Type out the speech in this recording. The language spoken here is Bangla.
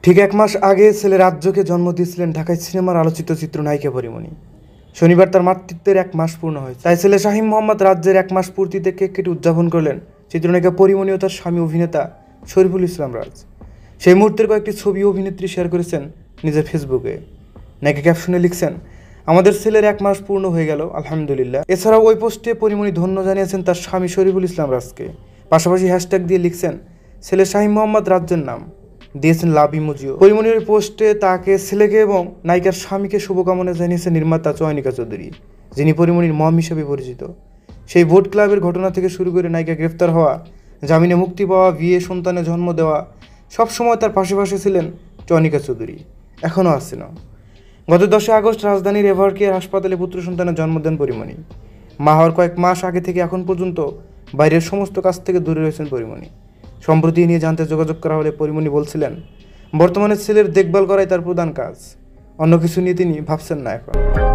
ঠিক এক মাস আগে ছেলে রাজ্যকে জন্ম দিয়েছিলেন ঢাকায় সিনেমার আলোচিত চিত্রনায়িকা পরীমণি। শনিবার তার মাতৃত্বের এক মাস পূর্ণ হয়েছে, তাই ছেলে শাহীন মোহাম্মদ রাজ্যের এক মাস পূর্তিতে কেক কেটে উদযাপন করলেন চিত্রনায়িকা পরীমণি ও তার স্বামী অভিনেতা শরীফুল ইসলাম রাজ। সেই মুহূর্তের কয়েকটি ছবি অভিনেত্রী শেয়ার করেছেন নিজের ফেসবুকে। নায়িকা ক্যাপশনে লিখছেন, আমাদের ছেলের এক মাস পূর্ণ হয়ে গেল, আলহামদুলিল্লাহ। এছাড়াও ওই পোস্টে পরীমণি ধন্য জানিয়েছেন তার স্বামী শরীফুল ইসলাম রাজকে। পাশাপাশি হ্যাশট্যাগ দিয়ে লিখছেন, ছেলে শাহীন মোহাম্মদ রাজ্যের নাম দিয়েছেন লাভ ইমোজিও। পরীমণির পোস্টে তাকে, ছেলেকে এবং নায়িকার স্বামীকে শুভকামনা জানিয়েছেন নির্মাতা চয়নিকা চৌধুরী, যিনি পরীমণির মম হিসেবে পরিচিত। সেই ভোট ক্লাবের ঘটনা থেকে শুরু করে নায়িকা গ্রেফতার হওয়া, জামিনে মুক্তি পাওয়া, বিয়ে, সন্তানের জন্ম দেওয়া, সবসময় তার পাশে ছিলেন চয়নিকা চৌধুরী, এখনও আছেন। গত 10 আগস্ট রাজধানীর এভারকেয়ার হাসপাতালে পুত্র সন্তানের জন্ম দেন পরীমণি। মা হওয়ার কয়েক মাস আগে থেকে এখন পর্যন্ত বাইরের সমস্ত কাজ থেকে দূরে রয়েছেন পরীমণি। সম্প্রতি নিয়ে জানতে যোগাযোগ করা হলে পরীমণি বলছিলেন, বর্তমানে ছেলের দেখভাল করাই তার প্রধান কাজ, অন্য কিছু নিয়ে তিনি ভাবছেন না এখন।